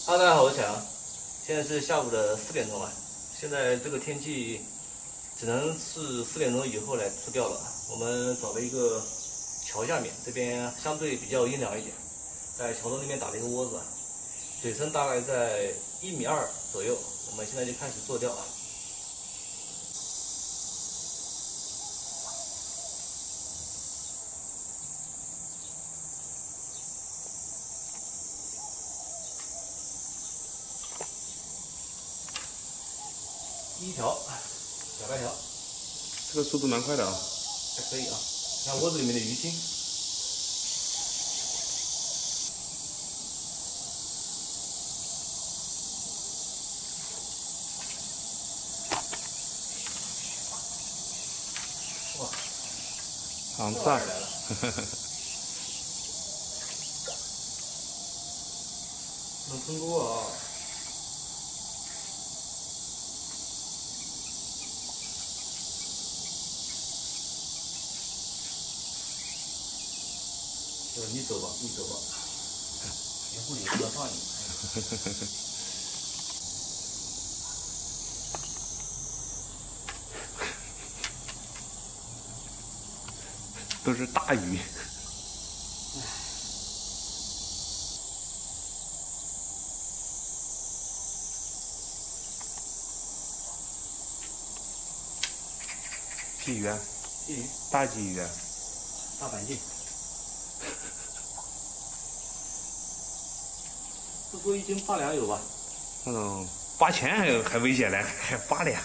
大家好，我是小杨。现在是下午的4点钟了。现在这个天气只能是4点钟以后来吃钓了。我们找了一个桥下面，这边相对比较阴凉一点，在桥头那边打了一个窝子，水深大概在1.2米左右。我们现在就开始做钓了。 第一条小白条， 这个速度蛮快的啊， 还可以啊。看窝子里面的鱼腥，哇， 好大来了，能撑多啊！ 你走吧，你走吧，连护理不能放你。 都是大鱼。鲫鱼啊？ 鲫鱼， 大鲫鱼啊？ 大板鲫。 这多1斤8两有吧？ 那种8000还危险嘞，还8两。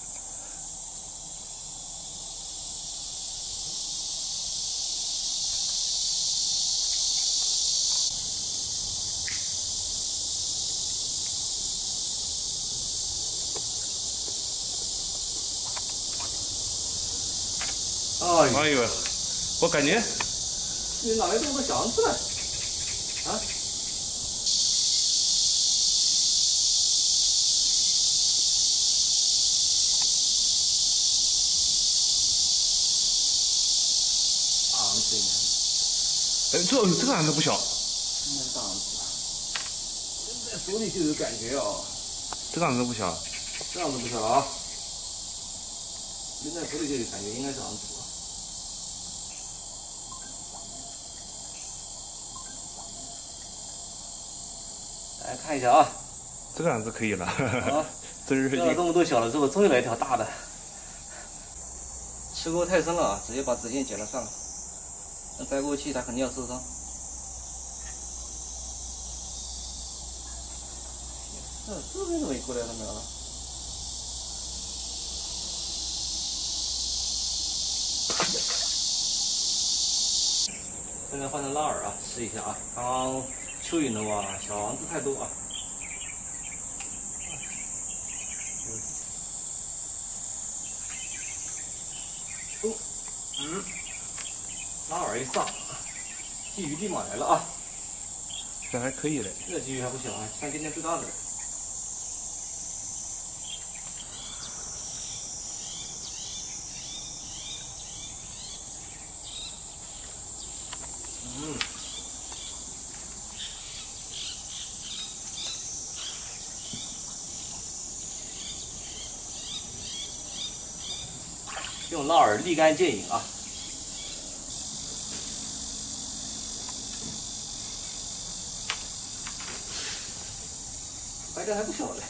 哎呦，我感觉你哪来这么多小羊子呢？啊？ 这个案子不小， 应该是大昂子，扔在手里就有感觉哦。 这个案子不小， 这样子不小了啊，扔在手里就有感觉，应该是昂子。来看一下啊， 这个案子可以了。 好， 这是钓了这么多小的之后，终于来一条大的。吃钩太深了啊，直接把指线剪了算了。那摘钩器它肯定要受伤。这边怎么也过来了没有？现在换成拉饵啊，试一下啊。刚刚蚯蚓的话，小昂子太多啊。哦，拉饵一上，鲫鱼立马来了啊！ 这还可以嘞， 这鲫鱼还不小啊，像今天最大的。用拉饵立竿见影啊！白条还不小嘞。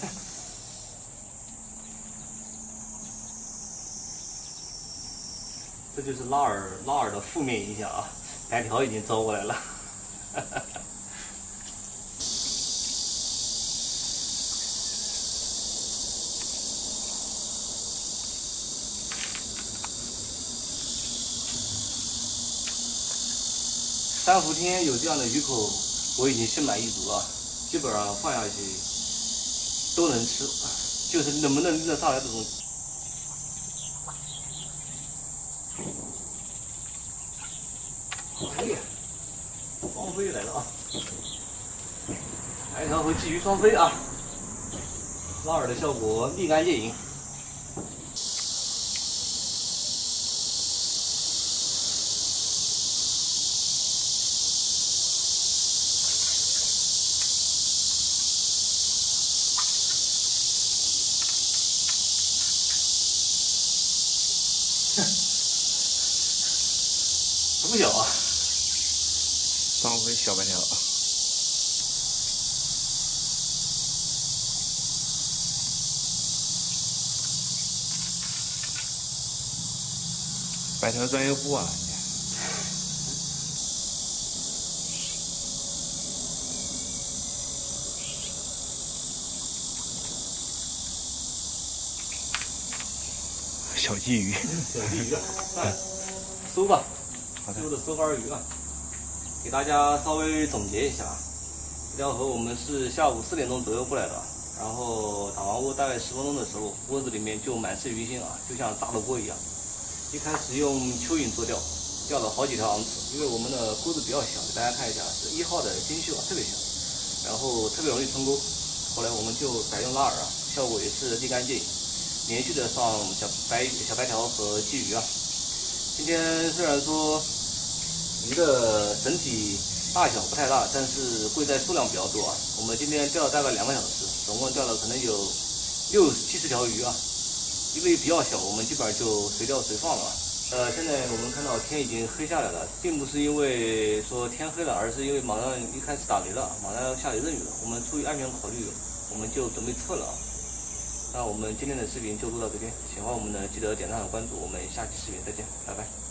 这就是拉饵的负面影响啊！白条已经招过来了。3伏天有这样的鱼口，我已经心满意足啊，基本上放下去都能吃，就是能不能拎得上来这种。哎呀，双飞来了啊！白条和鲫鱼双飞啊！拉饵的效果立竿见影。 不小啊。 上回小半条。白条专业户啊！小鲫鱼， 小鲫鱼啊，收吧，收的收花鱼啊，给大家稍微总结一下。这条河我们是下午4点钟左右过来的，然后打完窝大概10分钟的时候，窝子里面就满是鱼腥啊，就像炸了锅一样。一开始用蚯蚓做钓，钓了好几条昂刺，因为我们的钩子比较小，给大家看一下，是1号的金绣啊，特别小，然后特别容易穿钩。后来我们就改用拉饵啊，效果也是立竿见影。连续的上小白条和鲫鱼啊。今天虽然说鱼的整体大小不太大，但是贵在数量比较多啊。我们今天钓了大概2个小时，总共钓了可能有60-70条鱼啊。因为比较小，我们基本上就随钓随放了。现在我们看到天已经黑下来了，并不是因为说天黑了，而是因为马上一开始打雷了，马上要下雷阵雨了。我们出于安全考虑，我们就准备撤了。那我们今天的视频就录到这边，喜欢我们的记得点赞和关注，我们下期视频再见，拜拜。